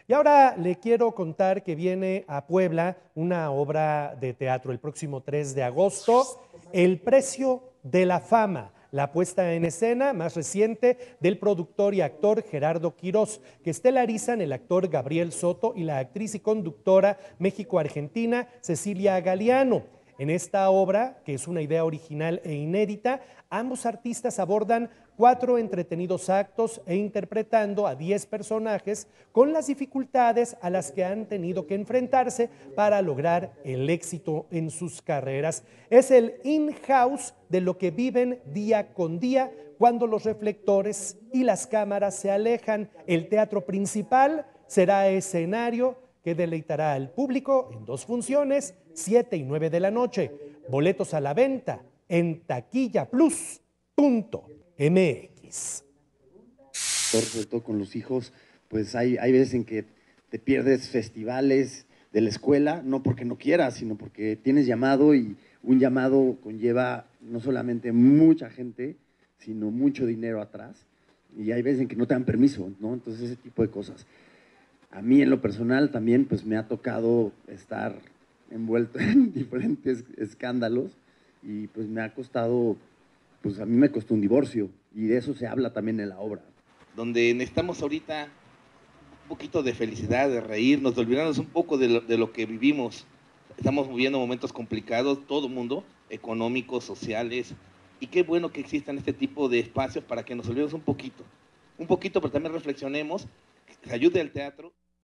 Y ahora le quiero contar que viene a Puebla una obra de teatro el próximo 3 de agosto, El precio de la fama, la puesta en escena más reciente del productor y actor Gerardo Quirós, que estelarizan el actor Gabriel Soto y la actriz y conductora México-Argentina Cecilia Galeano. En esta obra, que es una idea original e inédita, ambos artistas abordan 4 entretenidos actos e interpretando a 10 personajes con las dificultades a las que han tenido que enfrentarse para lograr el éxito en sus carreras. Es el in-house de lo que viven día con día cuando los reflectores y las cámaras se alejan. El teatro principal será escenario que deleitará al público en 2 funciones, 7 y 9 de la noche. Boletos a la venta en taquillaplus.mx. Sobre todo con los hijos, pues hay veces en que te pierdes festivales de la escuela, no porque no quieras, sino porque tienes llamado y un llamado conlleva no solamente mucha gente, sino mucho dinero atrás. Y hay veces en que no te dan permiso, ¿no? Entonces ese tipo de cosas. A mí en lo personal también pues me ha tocado estar envuelto en diferentes escándalos y pues me ha costado, pues a mí me costó un divorcio y de eso se habla también en la obra. Donde necesitamos ahorita un poquito de felicidad, de reírnos, de olvidarnos un poco de lo que vivimos. Estamos viviendo momentos complicados, todo el mundo, económicos, sociales, y qué bueno que existan este tipo de espacios para que nos olvidemos un poquito, pero también reflexionemos, que ayude al teatro.